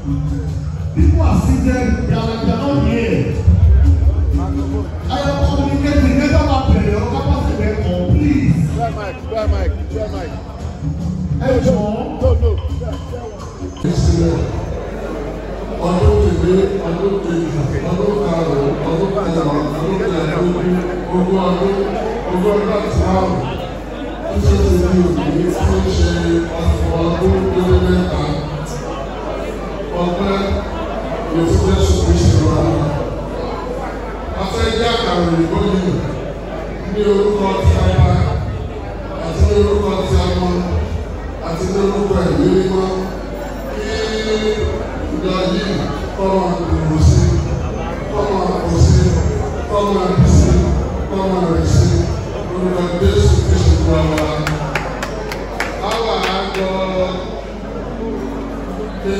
People are seated, they are not here. I am communicating, never happen, your capacity on, please. Try mic. Hey, John. No. Ọdún kìíní, ọdún kejì, ọdún karùn-ún, ọdún kẹwàá, ọdún kẹẹ̀ẹ́dógún, ogún ọdún àti márùn-ún. Títí ti di òní tí ó ṣe ọdún lórí mẹ́ta. Ọpẹ́ ló ti Jésù Kristi wá. A fẹ́ jẹ́ àkàrà òyìnbó yìí ní orúkọ ti Baba àti ní orúkọ ti Ọmọ àti ní orúkọ Ẹ̀mí Mímọ́. Ìdájí kọ́mọ ìlú sí, kọ́mọ àpò sí, kọ́mọ àbí sí, kọ́mọ rẹ̀ sí, orúkọ Jésù Kristi wá wá. Àwa àjọ pé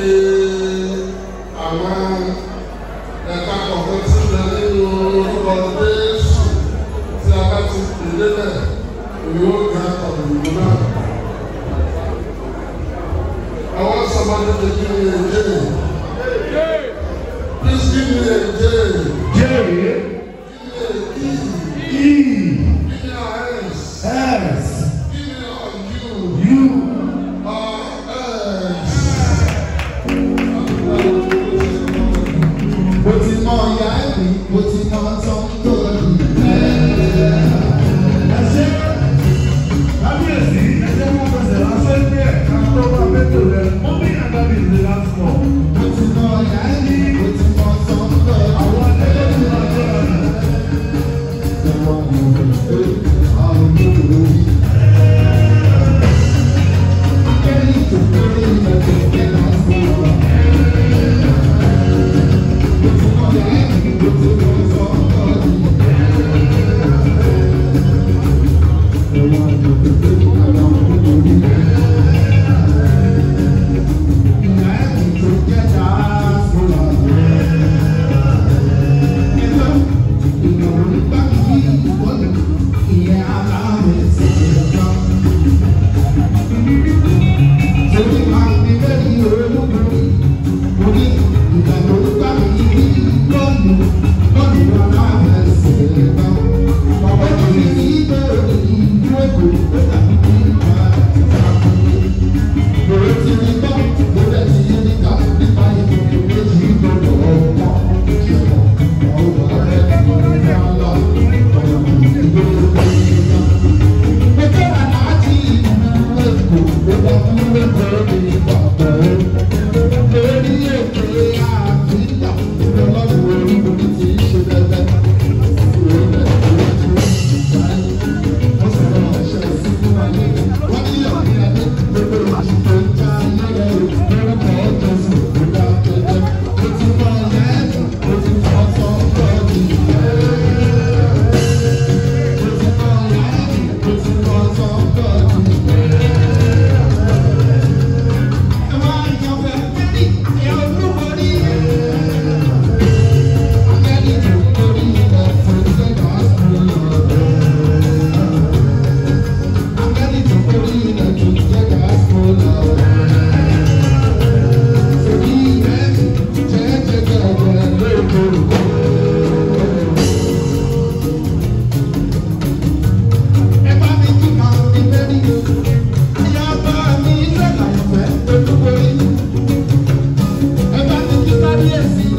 àwọn ẹ̀ka kọ̀ọ̀kan tí ń bẹ nínú orúkọ Jésù tí a bá ti pè lélẹ̀, èmi ó ga ọ̀dùnkún náà. I want somebody to give me a J. Please give me a J. J. Give me a E. E. Give me a S. S. Give me a U. U. S. Mo ti mọ ìyá ẹ̀mí, mo ti mọ ọ̀tọ̀ tó lù. Ẹ ṣe kábíyèsí, ẹ jẹ́ wọ́n fẹsẹ̀ lásán ní ẹ̀ka tó bá mẹ́tò rẹ̀. Wọ́n ní àgbàbí ìlú láti mọ̀. Mo ti mọ ìyá ẹ̀mí, mo ti mọ ọ̀tọ̀ tó lù. Àwọn akẹ́kọ̀ọ́ ti máa jẹ́ ọ̀nà. Yes.